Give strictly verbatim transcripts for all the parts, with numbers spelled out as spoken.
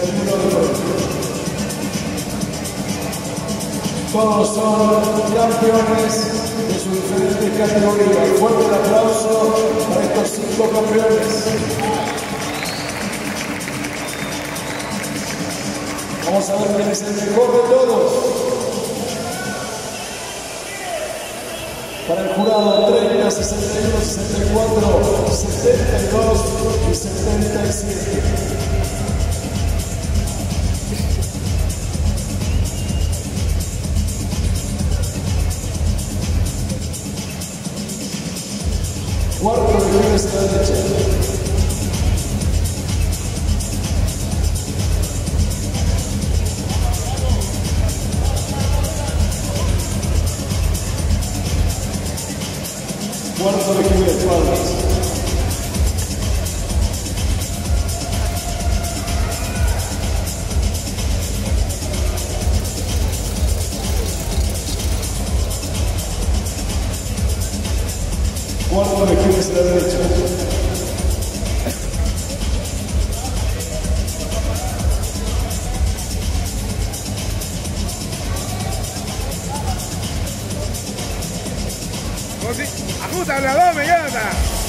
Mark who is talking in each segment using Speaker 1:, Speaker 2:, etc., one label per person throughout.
Speaker 1: uno de premio. Todos son campeones de sus diferentes categorías. Fuerte el aplauso para estos cinco campeones. Vamos a ver quién es el mejor de todos. Para el jurado, treinta, sesenta y uno, sesenta y cuatro, setenta y dos y setenta y siete. Cuarto de libres a la derecha. Cuarto de equipo de espaldas. Cuarto de equipo de la derecha.
Speaker 2: Ajusta el abdomen, Jonathan.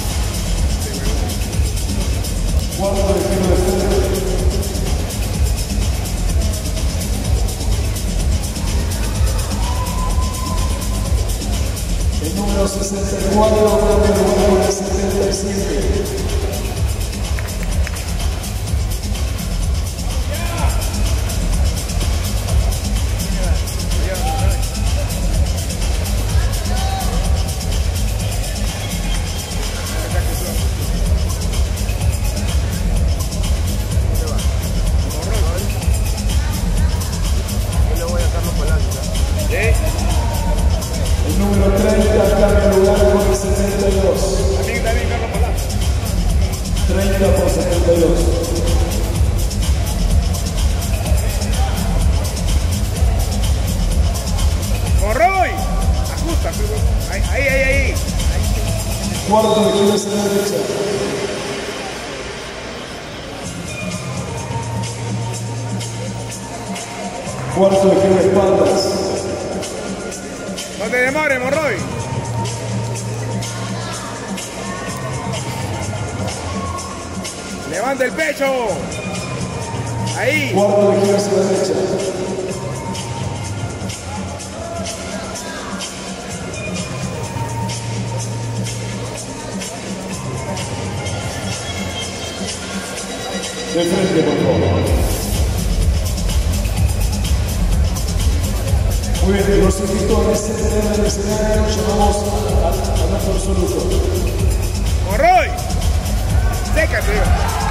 Speaker 1: Cuarto de equipo de frente. El número sesenta y cuatro, el número setenta y siete. El número treinta cambia lugar por el setenta y dos.
Speaker 2: También, también, Carlos Palacio.
Speaker 1: treinta por setenta y dos.
Speaker 2: Morroy. Ajusta. Ahí, ahí, ahí, ahí.
Speaker 1: Cuarto de equipo a la derecha. Cuarto de equipo de espaldas.
Speaker 2: No te demores, Morroy. Levanta el pecho. Ahí.
Speaker 1: Cuarto de equipo a la derecha. De frente, por favor. Muy bien, los invitores se tienen en el escenario, llamamos a, a nuestro absoluto.
Speaker 2: Morroy. Sécate.